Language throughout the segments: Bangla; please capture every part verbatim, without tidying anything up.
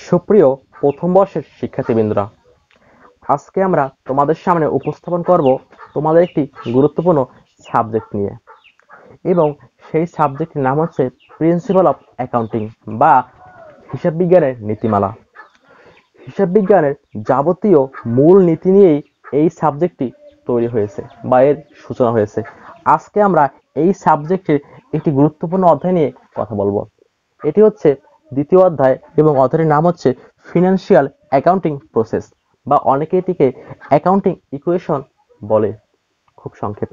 সুপ্রিয় প্রথম বর্ষের শিক্ষার্থীবৃন্দরা, আজকে আমরা তোমাদের সামনে উপস্থাপন করব তোমাদের একটি গুরুত্বপূর্ণ সাবজেক্ট নিয়ে, এবং সেই সাবজেক্টের নাম হচ্ছে প্রিন্সিপাল অফ অ্যাকাউন্টিং বা হিসাব বিজ্ঞানের নীতিমালা। হিসাব বিজ্ঞানের যাবতীয় মূল নীতি নিয়েই এই সাবজেক্টটি তৈরি হয়েছে বা এর সূচনা হয়েছে। আজকে আমরা এই সাবজেক্টের একটি গুরুত্বপূর্ণ অধ্যায় নিয়ে কথা বলবো। এটি হচ্ছে দ্বিতীয় অধ্যায় এবং অধ্যায়ের নাম হচ্ছে ফিনান্সিয়াল অ্যাকাউন্টিং প্রসেস, বা অনেকে এটিকে অ্যাকাউন্টিং ইকুয়েশন বলে খুব সংক্ষেপে।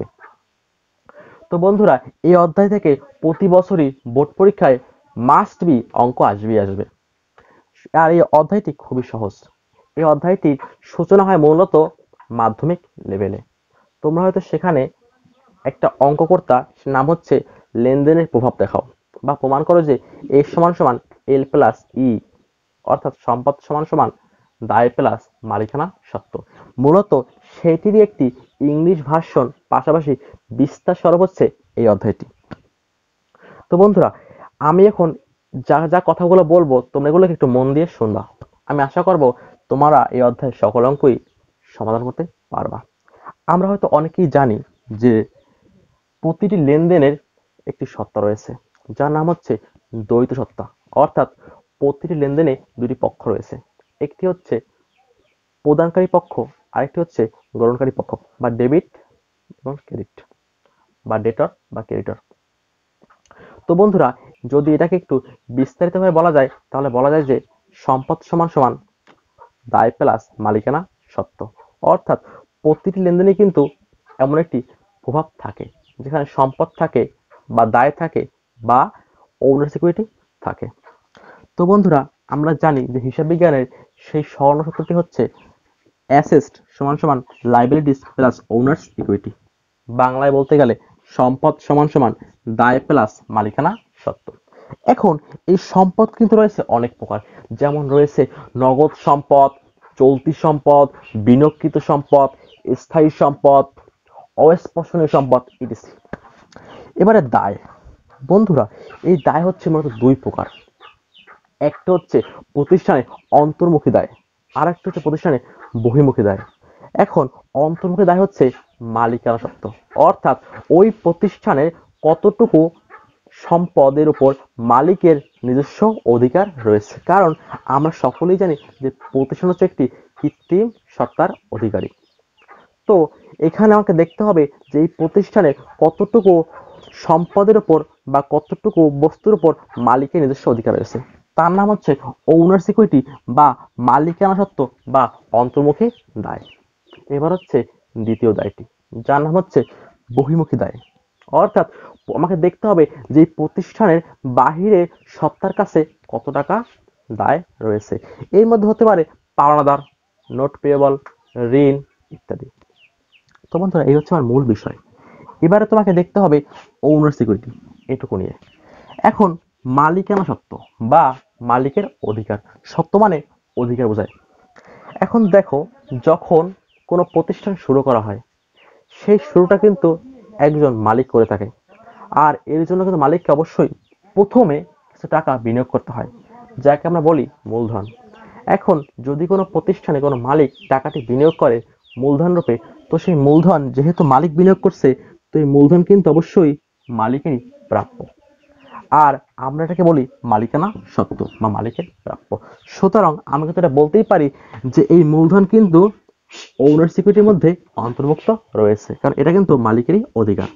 তো বন্ধুরা, এই অধ্যায় থেকে প্রতি বছরই বোর্ড পরীক্ষায় মাস্ট বি অঙ্ক আসবেই আসবে। আর এই অধ্যায়টি খুবই সহজ। এই অধ্যায়টির সূচনা হয় মূলত মাধ্যমিক লেভেলে। তোমরা হয়তো সেখানে একটা অঙ্ক কর্তা, নাম হচ্ছে লেনদেনের প্রভাব দেখাও বা প্রমাণ করো যে এ সমান সমান এল প্লাস ই, অর্থাৎ সম্পদ সমান সমান দায় প্লাস মালিকানা সত্ত্ব। মূলত সেটিরই একটি ইংলিশ ভার্সন, পাশাপাশি বিস্তার স্বরূপ হচ্ছে এই অধ্যায়টি। তো বন্ধুরা, আমি এখন যা যা কথাগুলো বলবো তোমরা এগুলোকে একটু মন দিয়ে শুনবা। আমি আশা করব তোমরা এই অধ্যায়ের সকল অঙ্কই সমাধান করতে পারবা। আমরা হয়তো অনেকেই জানি যে প্রতিটি লেনদেনের একটি সত্তা রয়েছে, যার নাম হচ্ছে দ্বৈত সত্তা, অর্থাৎ প্রতিটি লেনদেনে দুটি পক্ষ রয়েছে। একটি হচ্ছে প্রদানকারী পক্ষ, আরেকটি হচ্ছে গ্রহণকারী পক্ষ, বা ডেবিট এবং ক্রেডিট, বা ডেটর বা ক্রেডিটর। তো বন্ধুরা, যদি এটাকে একটু বিস্তারিতভাবে বলা যায় তাহলে বলা যায় যে সম্পদ সমান সমান দায় প্লাস মালিকানা সত্ত্ব, অর্থাৎ প্রতিটি লেনদেনে কিন্তু এমন একটি প্রভাব থাকে যেখানে সম্পদ থাকে বা দায় থাকে বা ওনার সিকিউরিটি থাকে। তো বন্ধুরা, আমরা জানি যে হিসাব বিজ্ঞানের সেই স্বর্ণ সূত্রটি হচ্ছে অ্যাসেট সমান সমান লাইবিলিটিস প্লাস ওনার্স ইকুইটি। বাংলায় বলতে গেলে সম্পদ সমান সমান দায় প্লাস মালিকানা সত্ত্ব। এখন এই সম্পদ কিন্তু রয়েছে অনেক প্রকার, যেমন রয়েছে নগদ সম্পদ, চলতি সম্পদ, বিনিয়োগকৃত সম্পদ, স্থায়ী সম্পদ, অস্পর্শনীয় সম্পদ ইত্যাদি। এবারে দায়। বন্ধুরা, এই দায় হচ্ছে মূলত দুই প্রকার। একটা হচ্ছে প্রতিষ্ঠানে অন্তর্মুখী দায়, আর একটা হচ্ছে প্রতিষ্ঠানে বহির্মুখী দায়। এখন অন্তর্মুখী দায় হচ্ছে মালিকানা সত্ত্ব, অর্থাৎ ওই প্রতিষ্ঠানের কতটুকু সম্পদের উপর মালিকের নিজস্ব অধিকার রয়েছে। কারণ আমরা সকলেই জানি যে প্রতিষ্ঠান হচ্ছে একটি কৃত্রিম সত্তার অধিকারী। তো এখানে আমাকে দেখতে হবে যে এই প্রতিষ্ঠানের কতটুকু সম্পদের উপর বা কতটুকু বস্তুর উপর মালিকের নিজস্ব অধিকার রয়েছে, তার নাম হচ্ছে ওনার সিকিউরিটি বা মালিকানা সত্ত্ব বা অন্তর্মুখী দায়। এবার হচ্ছে দ্বিতীয় দায়টি, যার নাম হচ্ছে বহির্মুখী দায়। অর্থাৎ আমাকে দেখতে হবে যে প্রতিষ্ঠানের বাহিরের সত্তার কাছে কত টাকা দায় রয়েছে। এর মধ্যে হতে পারে পাওনাদার, নোট পেয়েবল, ঋণ ইত্যাদি। তো বন্ধুরা, এই হচ্ছে আমার মূল বিষয়। এবারে তোমাকে দেখতে হবে ওনার সিকিউরিটি, এটুকু নিয়ে। এখন মালিকানা সত্ত্ব বা মালিকের অধিকার। সত্ত্ব মানে অধিকার বোঝায়। এখন দেখো, যখন কোনো প্রতিষ্ঠান শুরু করা হয় সেই শুরুটা কিন্তু একজন মালিক করে থাকে, আর এর জন্য কিন্তু মালিককে অবশ্যই প্রথমে কিছু টাকা বিনিয়োগ করতে হয়, যাকে আমরা বলি মূলধন। এখন যদি কোনো প্রতিষ্ঠানে কোনো মালিক টাকাটি বিনিয়োগ করে মূলধন রূপে, তো সেই মূলধন যেহেতু মালিক বিনিয়োগ করছে, তো এই মূলধন কিন্তু অবশ্যই মালিকেরই প্রাপ্য, আর আমরা এটাকে বলি মালিকানা সত্ত্ব বা মালিকের প্রাপ্য। সুতরাং আমি কিন্তু এটা বলতেই পারি যে এই মূলধন কিন্তু ওনার সিকিউরিটির মধ্যে অন্তর্ভুক্ত রয়েছে, কারণ এটা কিন্তু মালিকেরই অধিকার।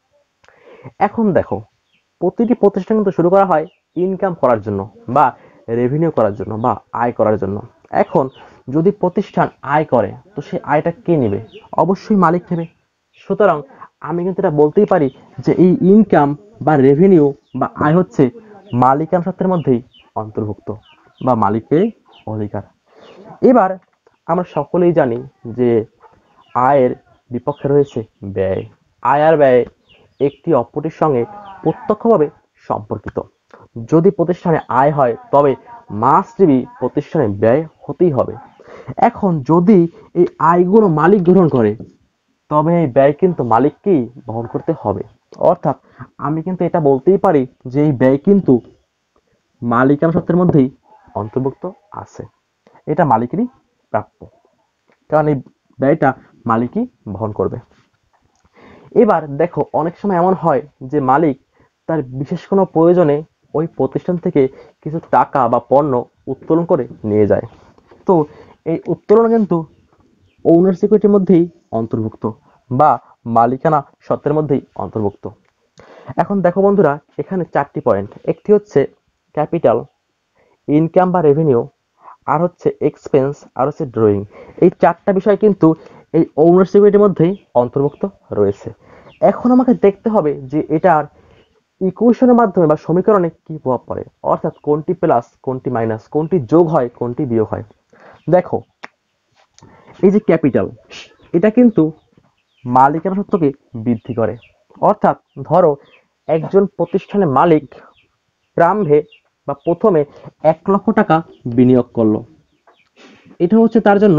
এখন দেখো, প্রতিটি প্রতিষ্ঠান কিন্তু শুরু করা হয় ইনকাম করার জন্য বা রেভিনিউ করার জন্য বা আয় করার জন্য। এখন যদি প্রতিষ্ঠান আয় করে, তো সেই আয়টা কে নেবে? অবশ্যই মালিক নেবে। সুতরাং আমি কিন্তু এটা বলতেই পারি যে এই ইনকাম বা রেভিনিউ বা আয় হচ্ছে মালিকানা সত্ত্বের মধ্যেই অন্তর্ভুক্ত বা মালিকের অধিকার। এবার আমরা সকলেই জানি যে আয়ের বিপক্ষে রয়েছে ব্যয়। আয় আর ব্যয় একটি অপরটির সঙ্গে প্রত্যক্ষভাবে সম্পর্কিত। যদি প্রতিষ্ঠানে আয় হয় তবে মাস্ট বি প্রতিষ্ঠানে ব্যয় হতেই হবে। এখন যদি এই আয়গুলো মালিক গ্রহণ করে, তবে এই ব্যয় কিন্তু মালিককেই বহন করতে হবে। অর্থাৎ আমি কিন্তু এটা বলতেই পারি যে এই ব্যয় কিন্তু মালিকানা সত্ত্বের মধ্যেই অন্তর্ভুক্ত আছে। এটা মালিকেরই প্রাপ্য, কারণ এই ব্যয়টা মালিকই বহন করবে। এবার দেখো, অনেক সময় এমন হয় যে মালিক তার বিশেষ কোনো প্রয়োজনে ওই প্রতিষ্ঠান থেকে কিছু টাকা বা পণ্য উত্তোলন করে নিয়ে যায়। তো এই উত্তোলন কিন্তু ওনার সিকিউরিটির মধ্যেই অন্তর্ভুক্ত বা মালিকানা সত্ত্বের মধ্যেই অন্তর্ভুক্ত। এখন দেখো বন্ধুরা, এখানে চারটি পয়েন্ট। একটি হচ্ছে ক্যাপিটাল, ইনকাম বা রেভিনিউ, আর হচ্ছে এক্সপেন্স, আর হচ্ছে ড্রয়িং। এই চারটা বিষয় কিন্তু এই ওনার সিকিউরিটির মধ্যেই অন্তর্ভুক্ত রয়েছে। এখন আমাকে দেখতে হবে যে এটার ইকুয়েশনের মাধ্যমে বা সমীকরণে কি প্রভাব পড়ে, অর্থাৎ কোনটি প্লাস কোনটি মাইনাস, কোনটি যোগ হয় কোনটি বিয়োগ হয়। দেখো, এই যে ক্যাপিটাল, এটা কিন্তু মালিকানা সত্ত্বকে বৃদ্ধি করে। অর্থাৎ ধরো একজন প্রতিষ্ঠানের মালিক প্রারম্ভে বা প্রথমে এক লক্ষ টাকা বিনিয়োগ করলো, এটা হচ্ছে তার জন্য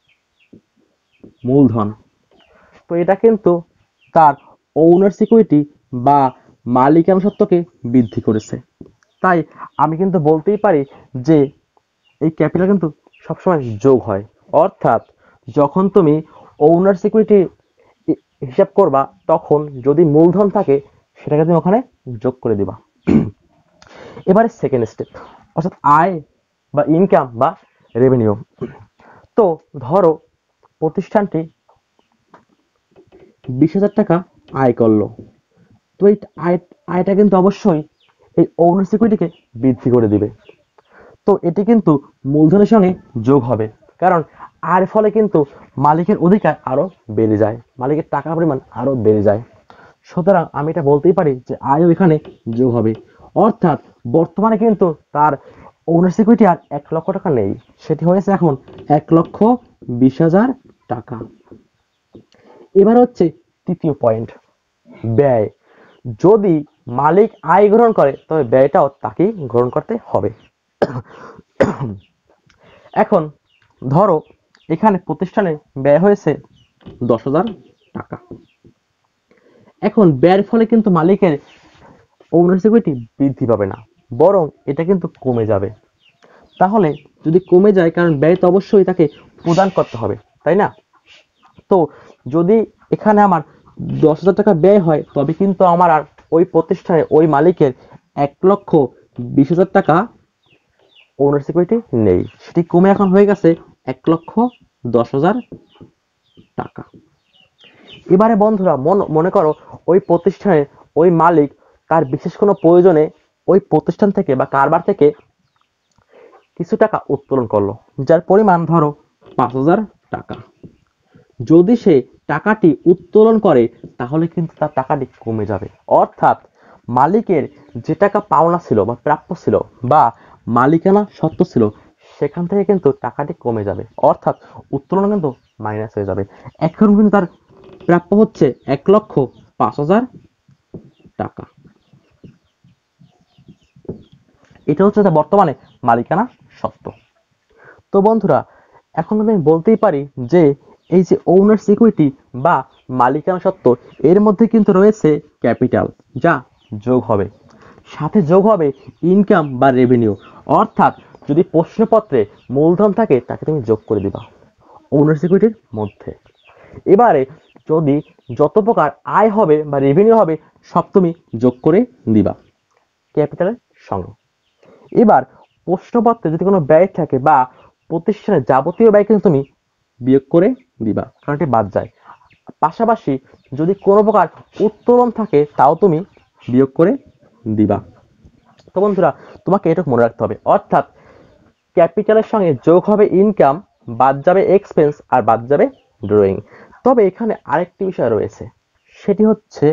মূলধন। তো এটা কিন্তু তার ওনার সিকিউরিটি বা মালিকানা সত্ত্বকে বৃদ্ধি করেছে। তাই আমি কিন্তু বলতেই পারি যে এই ক্যাপিটাল কিন্তু সবসময় যোগ হয়। অর্থাৎ যখন তুমি ওনার সিকিউরিটি হিসাব করবা, তখন যদি মূলধন থাকে সেটাকে তুমি ওখানে যোগ করে দিবা। এবারে সেকেন্ড স্টেপ, অর্থাৎ আয় বা ইনকাম বা রেভিনিউ। তো ধরো প্রতিষ্ঠানটি বিশ হাজার টাকা আয় করলো, তো এই আয় আয়টা কিন্তু অবশ্যই এই ওনার সিকিউরিটিকে বৃদ্ধি করে দিবে। তো এটি কিন্তু মূলধনের সঙ্গে যোগ হবে, কারণ আয়ের ফলে কিন্তু মালিকের অধিকার আরো বেড়ে যায়, মালিকের টাকার পরিমাণ আরো বেড়ে যায়। সুতরাং আমি এটা বলতেই পারি যে আয়ও এখানে যোগ হবে। অর্থাৎ বর্তমানে কিন্তু তার ওনার সিকিউরিটি আর এক লক্ষ টাকা নেই, সেটি হয়েছে এখন এক লক্ষ বিশ হাজার টাকা। এবার হচ্ছে তৃতীয় পয়েন্ট, ব্যয়। যদি মালিক আয় গ্রহণ করে তবে ব্যয়টাও তাকেই গ্রহণ করতে হবে। এখন ধরো এখানে প্রতিষ্ঠানে ব্যয় হয়েছে দশ হাজার টাকা। এখন ব্যয়ের ফলে কিন্তু মালিকের ওনার সিকিউরিটি বৃদ্ধি পাবে না, বরং এটা কিন্তু কমে যাবে। তাহলে যদি কমে যায়, কারণ ব্যয় তো অবশ্যই তাকে প্রদান করতে হবে, তাই না? তো যদি এখানে আমার দশ হাজার টাকা ব্যয় হয়, তবে কিন্তু আমার আর ওই প্রতিষ্ঠানে ওই মালিকের এক লক্ষ বিশ হাজার টাকা ওনার সিকিউরিটি নেই, সেটি কমে এখন হয়ে গেছে এক লক্ষ দশ হাজার টাকা। এবারে বন্ধুরা, মনে করো ওই প্রতিষ্ঠানের ওই মালিক তার বিশেষ কোনো প্রয়োজনে ওই প্রতিষ্ঠান থেকে বা কারবার থেকে কিছু টাকা উত্তোলন করলো, যার পরিমাণ ধরো পাঁচ হাজার টাকা। যদি সে টাকাটি উত্তোলন করে তাহলে কিন্তু তার টাকাটি কমে যাবে। অর্থাৎ মালিকের যে টাকা পাওনা ছিল বা প্রাপ্য ছিল বা মালিকানা সত্ত্ব ছিল, সেখান থেকে কিন্তু টাকাটি কমে যাবে, অর্থাৎ উত্তোলন কিন্তু মাইনাস হয়ে যাবে। এখন কিন্তু তার প্রাপ্য হচ্ছে এক লক্ষ পাঁচ হাজার টাকা। এটা হচ্ছে তার বর্তমানে মালিকানা সত্ত্ব। তো বন্ধুরা, এখন আমি বলতেই পারি যে এই যে ওনার সিকিউরিটি বা মালিকানা সত্ত্ব, এর মধ্যে কিন্তু রয়েছে ক্যাপিটাল, যা যোগ হবে, সাথে যোগ হবে ইনকাম বা রেভিনিউ। অর্থাৎ যদি প্রশ্নপত্রে মূলধন থাকে তাকে তুমি যোগ করে দিবা ওনার সিকিউরিটির মধ্যে। এবারে যদি যত প্রকার আয় হবে বা রেভিনিউ হবে, সব তুমি যোগ করে দিবা ক্যাপিটালের সঙ্গে। এবার প্রশ্নপত্রে যদি কোনো ব্যয় থাকে বা প্রতিষ্ঠানের যাবতীয় ব্যয় কিন্তু তুমি বিয়োগ করে দিবা, কারণ এটি বাদ যায়। পাশাপাশি যদি কোনো প্রকার উত্তোলন থাকে তাও তুমি বিয়োগ করে দিবা। তো বন্ধুরা, তোমাকে এটুকু মনে রাখতে হবে, অর্থাৎ ক্যাপিটালের সঙ্গে যোগ হবে ইনকাম, বাদ যাবে এক্সপেন্স, আর বাদ যাবে ড্রয়িং। তবে এখানে আরেকটি বিষয় রয়েছে, সেটি হচ্ছে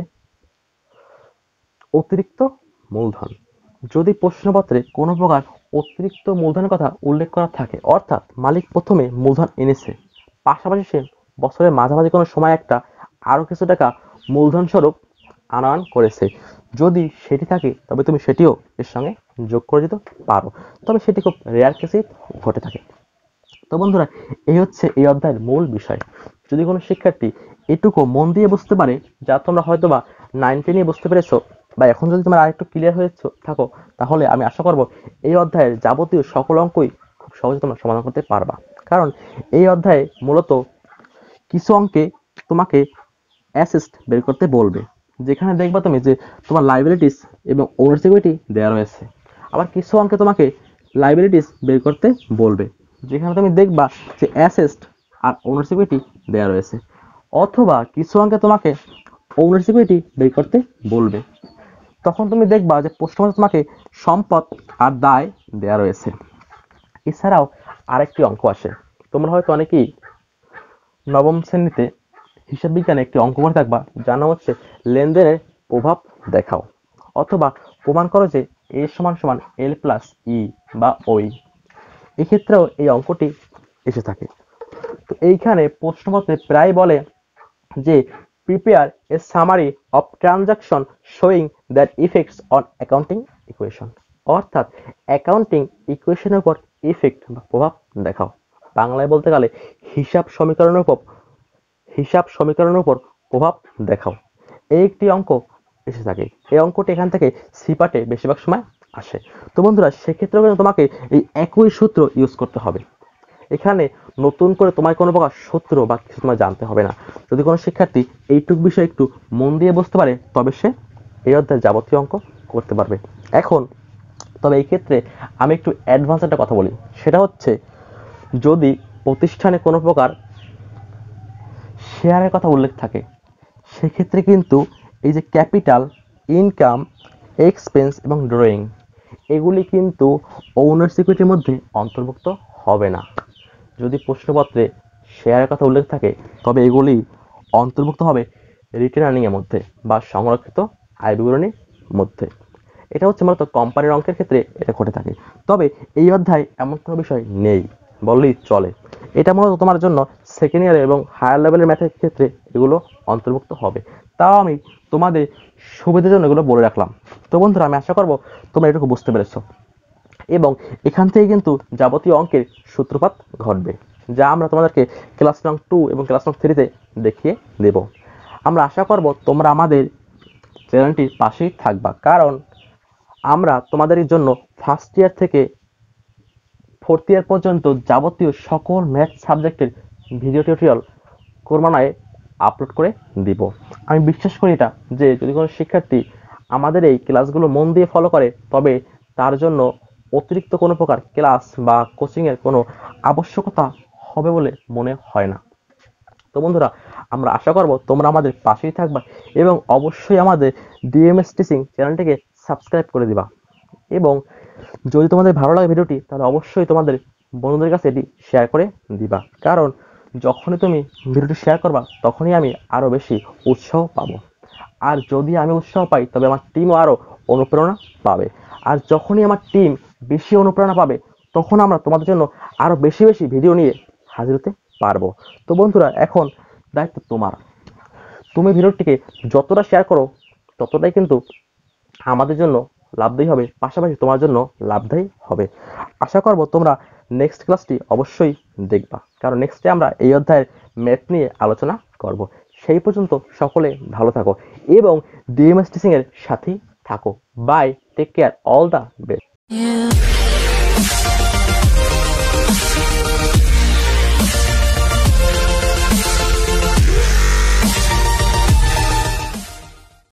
অতিরিক্ত মূলধন। যদি প্রশ্নপত্রে কোনো প্রকার অতিরিক্ত মূলধনের কথা উল্লেখ করা থাকে, অর্থাৎ মালিক প্রথমে মূলধন এনেছে, পাশাপাশি সে বছরের মাঝামাঝি কোনো সময় একটা আরো কিছু টাকা মূলধন স্বরূপ আনয়ন করেছে, যদি সেটি থাকে তবে তুমি সেটিও এর সঙ্গে যোগ করে দিতে পারো, তবে সেটি খুব রেয়ার কেসেই ঘটে থাকে। তো বন্ধুরা, এই হচ্ছে এই অধ্যায়ের মূল বিষয়। যদি কোনো শিক্ষার্থী এটুকু মন দিয়ে বুঝতে পারে, যা তোমরা হয়তোবা নাইন টেনে বুঝতে পেরেছো, বা এখন যদি তোমরা আরেকটু ক্লিয়ার হয়ে থাকো, তাহলে আমি আশা করব এই অধ্যায়ের যাবতীয় সকল অঙ্কই খুব সহজে তোমরা সমাধান করতে পারবা। কারণ এই অধ্যায়ে মূলত কিছু অঙ্কে তোমাকে অ্যাসেস্ট বের করতে বলবে, যেখানে দেখবা তুমি যে তোমার লাইবিলিটিস এবং ওনার্স ইকুইটি দেওয়া রয়েছে। আবার কিছু অঙ্কে তোমাকে লাইবিলিটিস বের করতে বলবে, যেখানে তুমি দেখবা যে অ্যাসেস্ট আর ওনার্স ইকুইটি দেওয়া রয়েছে। অথবা কিছু অঙ্কে তোমাকে ওনার্স ইকুইটি বের করতে বলবে, তখন তুমি দেখবা যে প্রশ্নপত্রে তোমাকে সম্পদ আর দায় দেওয়া রয়েছে। এছাড়াও আরেকটি অঙ্ক আসে, তোমরা হয়তো অনেকেই নবম শ্রেণীতে হিসাব বিজ্ঞানে একটি অঙ্ক করে থাকবা, জানা হচ্ছে লেনদেনের প্রভাব দেখাও, অথবা প্রমাণ করো যে এ সমান সমান এল প্লাস ই বা ওই। এক্ষেত্রেও এই অঙ্কটি এসে থাকে। তো এইখানে প্রশ্নপত্রে প্রায় বলে যে prepare a summary of transaction showing that effects on accounting equation, অর্থাৎ অ্যাকাউন্টিং ইকুয়েশনের উপর ইফেক্ট বা প্রভাব দেখাও। বাংলায় বলতে গেলে হিসাব সমীকরণের উপর হিসাব সমীকরণের উপর প্রভাব দেখাও। এই একটি অঙ্ক এসে থাকে। এই অঙ্কটি এখান থেকে সিপাটে বেশিরভাগ সময় আসে। তো বন্ধুরা, সেক্ষেত্রেও কিন্তু তোমাকে এই একই সূত্র ইউজ করতে হবে। এখানে নতুন করে তোমার কোনো প্রকার সূত্র বা কিছু তোমার জানতে হবে না। যদি কোনো শিক্ষার্থী এইটুকু বিষয় একটু মন দিয়ে বুঝতে পারে, তবে সে এই অধ্যায়ের যাবতীয় অঙ্ক করতে পারবে। এখন তবে এই ক্ষেত্রে আমি একটু অ্যাডভান্স একটা কথা বলি, সেটা হচ্ছে যদি প্রতিষ্ঠানে কোনো প্রকার শেয়ারের কথা উল্লেখ থাকে, সেক্ষেত্রে কিন্তু এই যে ক্যাপিটাল, ইনকাম, এক্সপেন্স এবং ড্রয়িং, এগুলি কিন্তু ওনার্স ইকুইটির মধ্যে অন্তর্ভুক্ত হবে না। যদি প্রশ্নপত্রে শেয়ারের কথা উল্লেখ থাকে, তবে এগুলি অন্তর্ভুক্ত হবে রিটেন আর্নিংয়ের মধ্যে বা সংরক্ষিত আয় বিবরণীর মধ্যে। এটা হচ্ছে মূলত কোম্পানির অঙ্কের ক্ষেত্রে এটা ঘটে থাকে। তবে এই অধ্যায় এমন কোনো বিষয় নেই বললেই চলে। এটা মূলত তোমার জন্য সেকেন্ড ইয়ার এবং হায়ার লেভেলের ম্যাথের ক্ষেত্রে এগুলো অন্তর্ভুক্ত হবে। তাও আমি তোমাদের সুবিধার জন্য এগুলো বলে রাখলাম। তো বন্ধুরা, আমি আশা করবো তোমরা এটুকু বুঝতে পেরেছো, এবং এখান থেকে কিন্তু যাবতীয় অঙ্কের সূত্রপাত ঘটবে, যা আমরা তোমাদেরকে ক্লাস নং টু এবং ক্লাস নং থ্রিতে দেখিয়ে দেব। আমরা আশা করব তোমরা আমাদের চ্যানেলটির পাশেই থাকবা, কারণ আমরা তোমাদের জন্য ফার্স্ট ইয়ার থেকে ফোর্থ ইয়ার পর্যন্ত যাবতীয় সকল ম্যাথ সাবজেক্টের ভিডিও টিউটোরিয়াল ক্রমান্বয়ে আপলোড করে দিব। আমি বিশ্বাস করি এটা যে যদি কোনো শিক্ষার্থী আমাদের এই ক্লাসগুলো মন দিয়ে ফলো করে, তবে তার জন্য অতিরিক্ত কোনো প্রকার ক্লাস বা কোচিংয়ের কোনো আবশ্যকতা হবে বলে মনে হয় না। তো বন্ধুরা, আমরা আশা করব তোমরা আমাদের পাশেই থাকবা এবং অবশ্যই আমাদের ডিএমএস টিচিং চ্যানেলটিকে সাবস্ক্রাইব করে দিবা। এবং যদি তোমাদের ভালো লাগে ভিডিওটি, তাহলে অবশ্যই তোমাদের বন্ধুদের কাছে এটি শেয়ার করে দিবা, কারণ যখনই তুমি ভিডিওটি শেয়ার করবা, তখনই আমি আরও বেশি উৎসাহ পাবো। আর যদি আমি উৎসাহ পাই, তবে আমার টিমও আরও অনুপ্রেরণা পাবে। আর যখনই আমার টিম বেশি অনুপ্রেরণা পাবে, তখন আমরা তোমাদের জন্য আরও বেশি বেশি ভিডিও নিয়ে হাজির হতে পারবো। তো বন্ধুরা, এখন দায়িত্ব তোমার। তুমি ভিডিওটিকে যতটা শেয়ার করো, ততটাই কিন্তু আমাদের জন্য লাভদায়ী হবে, পাশাপাশি তোমার জন্য লাভদায়ী হবে। আশা করব তোমরা নেক্সট ক্লাসটি অবশ্যই দেখবা, কারণ নেক্সটে আমরা এই অধ্যায়ের ম্যাথ নিয়ে আলোচনা করব। সেই পর্যন্ত সকলে ভালো থাকো এবং ডিএমএস টিচিং এর সাথেই থাকো। Bye, take care, all the best.